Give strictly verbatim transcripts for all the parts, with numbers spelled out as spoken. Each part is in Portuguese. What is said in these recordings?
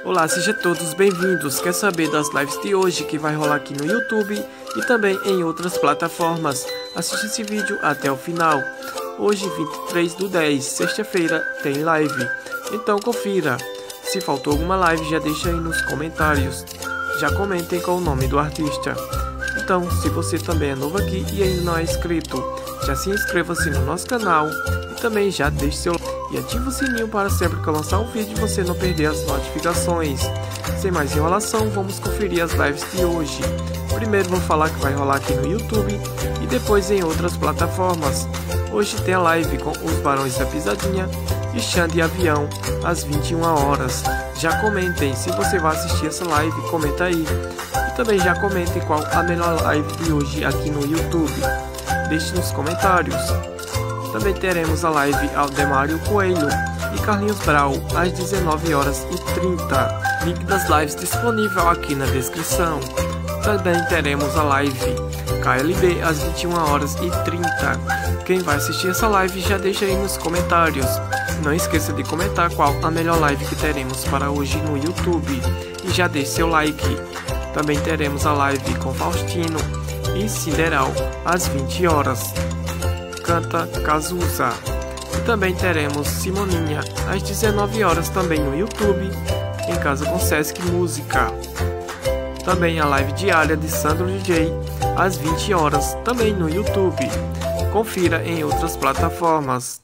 Olá, sejam todos bem-vindos. Quer saber das lives de hoje que vai rolar aqui no YouTube e também em outras plataformas? Assiste esse vídeo até o final. Hoje, vinte e três do dez, sexta-feira, tem live. Então confira. Se faltou alguma live, já deixa aí nos comentários. Já comentem com o nome do artista. Então, se você também é novo aqui e ainda não é inscrito, já se inscreva-se no nosso canal e também já deixe seu like e ative o sininho para sempre que eu lançar um vídeo você não perder as notificações. Sem mais enrolação, vamos conferir as lives de hoje. Primeiro vou falar que vai rolar aqui no YouTube e depois em outras plataformas. Hoje tem a live com os Barões da Pisadinha e Xande Avião às vinte e uma horas. Já comentem, se você vai assistir essa live, comenta aí. E também já comentem qual a melhor live de hoje aqui no YouTube. Deixe nos comentários. Também teremos a live Aldemário Coelho e Carlinhos Brau às dezenove horas e trinta. Link das lives disponível aqui na descrição. Também teremos a live K L B às vinte e uma horas e trinta. Quem vai assistir essa live já deixa aí nos comentários. Não esqueça de comentar qual a melhor live que teremos para hoje no YouTube. E já deixe seu like. Também teremos a live com Faustino e Sideral às vinte horas. Canta Cazuza. E também teremos Simoninha às dezenove horas também no YouTube, em Casa com Sesc Música. Também a live diária de Sandro D J às vinte horas também no YouTube. Confira em outras plataformas.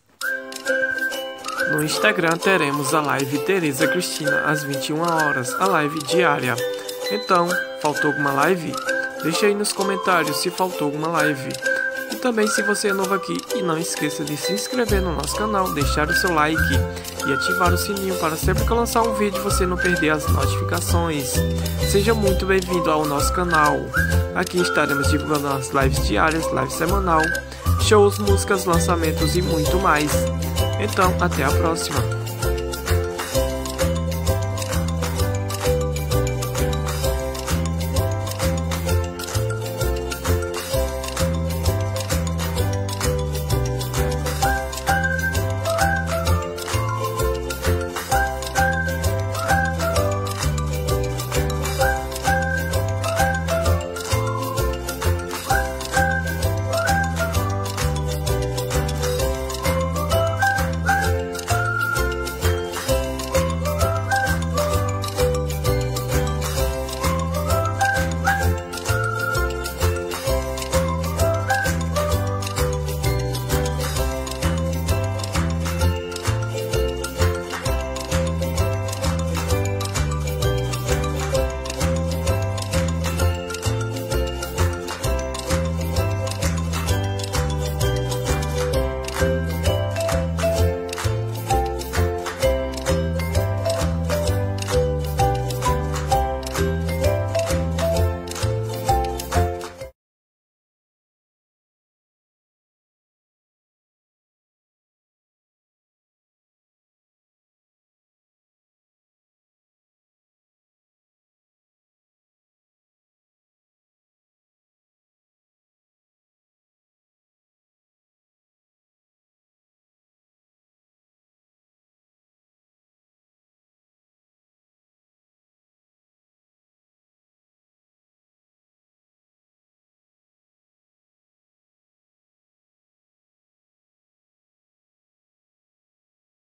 No Instagram teremos a live Tereza Cristina às vinte e uma horas, a live diária. Então, faltou alguma live? Deixa aí nos comentários se faltou alguma live. E também, se você é novo aqui, e não esqueça de se inscrever no nosso canal, deixar o seu like e ativar o sininho para sempre que eu lançar um vídeo você não perder as notificações. Seja muito bem-vindo ao nosso canal. Aqui estaremos divulgando as lives diárias, live semanal, shows, músicas, lançamentos e muito mais. Então, até a próxima.